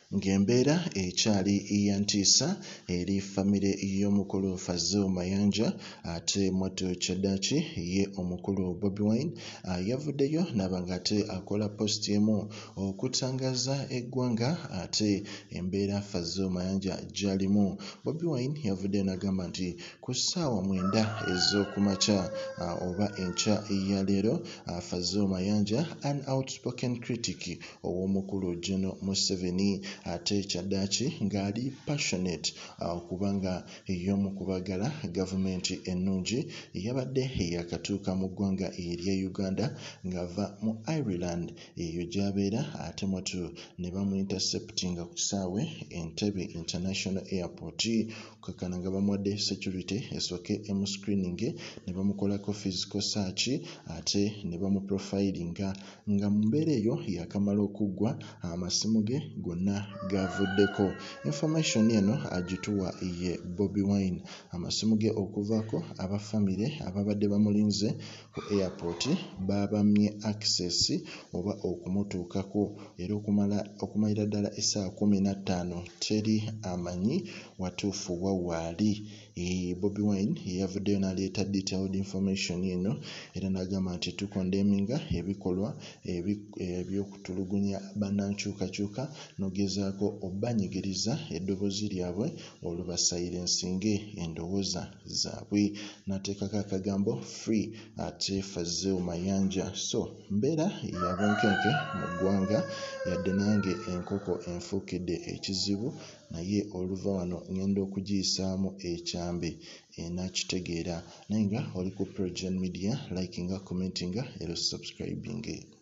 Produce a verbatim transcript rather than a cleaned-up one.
ng'embeera ekyali eyantiisa eri famire y'omukulu Fazil Mayanja ate mwattu kyaddaaki ye omukulu Bobi Wine yavuddeyo n'aba ng'ate akola post emu okutangaza eggwanga ate embeera Fazil Mayanja gy'alimu. Bobi Wine yavuddeyo n'agamba nti ku ssaawa mwenda ez'okumakya oba enkya ya leero Fazil Mayanja an outspoken critic ow'omukulu General Museveni ate kyaddaaki ng'ali passionate okubanga y'omu kubagala gavumenti ennungi yabadde yakatuuka mu ggwanga erya Uganda ng'ava mu Ireland eyo gy'abeera ate mwattu ne bamu interceptinga ku kisaawe Entebbe International Airport kakkana nga bamuwadde security esooke emu screening ne bamukolako physical search ate ne bamu profilinga nga mu mbeera eyo yakamala okuggwa amasimu ge gonna gavuddeko. Information eno agituwa ye Bobi Wine. Amasimu ge okuvaako aba famire ababadde bamulinze ku airport babamye access oba okumutuukako era okumala okumalira ddala essaawa kumi na ttaano teri amanyi watuufu wa waali. E, Bobi Wine yavuddeyo n'aleeta detailed information eno era n'agamba nti tukondeminga ebikolwa ebyokutulugunya bannankyukakyuka n'ogezaako obbanyigiriza eddoboozi lyabwe oluba silensinge endowooza zaabwe. N'ateekako akagambo free ate Fazil Mayanja. So mbeera ya bunkenke mu ggwanga yadde nange enkoko enfuukidde ekizibu naye oluva wano ngenda okugiyisaamu ekyambe enakitegeera naye nga oli ku PROJOURN Media likinga commentinga era subscribing.